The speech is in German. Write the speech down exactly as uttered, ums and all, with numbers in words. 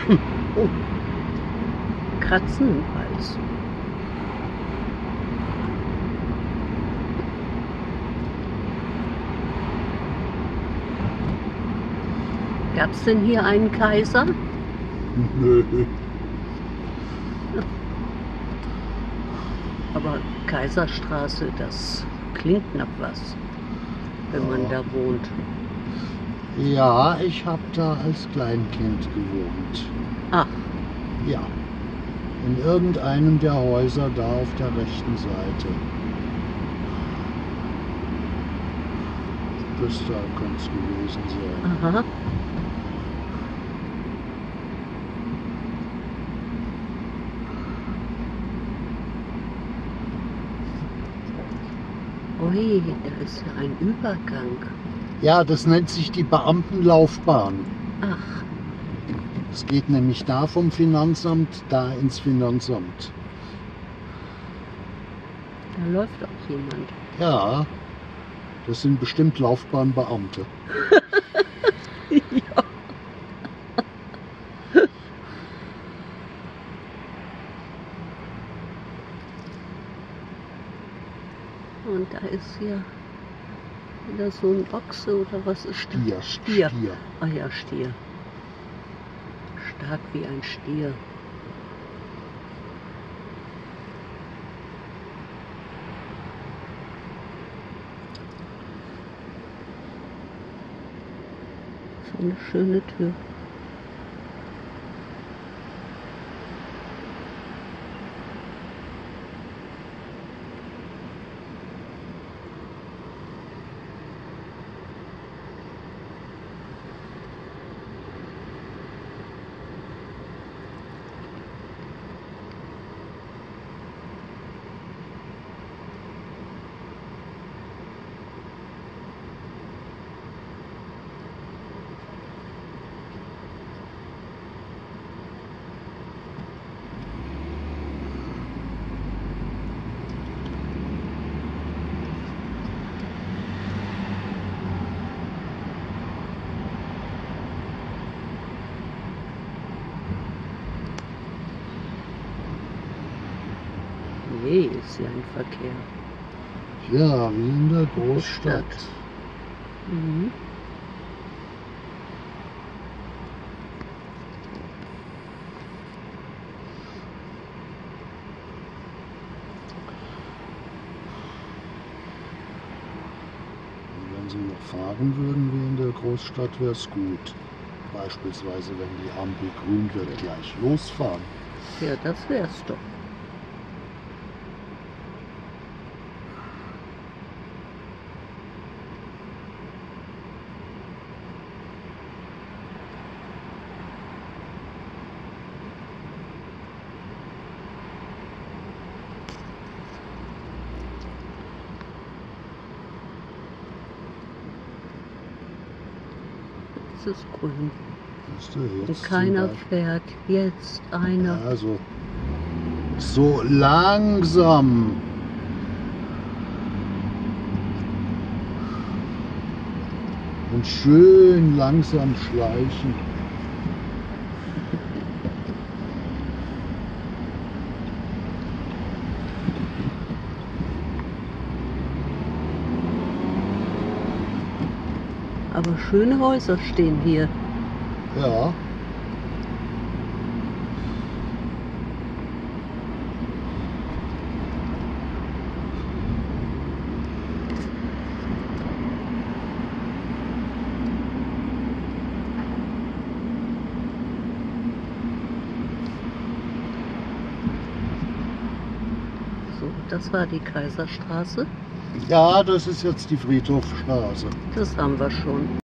Oh, Kratzen im Hals. Gab es denn hier einen Kaiser? Nö. Aber Kaiserstraße, das klingt nach was, wenn man da wohnt. Ja, ich habe da als Kleinkind gewohnt. Ach, Ja, in irgendeinem der Häuser da auf der rechten Seite. Das da könnte es gewesen sein. aha. Ui, da ist ja ein Übergang. Ja, das nennt sich die Beamtenlaufbahn. Ach, Es geht nämlich da vom Finanzamt da ins Finanzamt. da läuft auch jemand. Ja, das sind bestimmt Laufbahnbeamte. Ja. Und da ist hier wieder so ein Ochse oder was ist das? Stier, Stier. Stier. Ah ja, Stier. Stark wie ein Stier. So eine schöne Tür. Nee, ist ja ein Verkehr. Ja, wie in der Großstadt. Mhm. Wenn sie noch fahren würden wie in der Großstadt, wäre es gut. Beispielsweise, wenn die Ampel grün wird, gleich losfahren. Ja, das wär's doch. Es ist grün. Siehst du, Und jetzt keiner zum Beispiel- fährt. Jetzt einer. Ja, so, so langsam. Und schön langsam schleichen. Aber schöne Häuser stehen hier. Ja. So, das war die Kaiserstraße. Ja, das ist jetzt die Friedhofstraße. Das haben wir schon.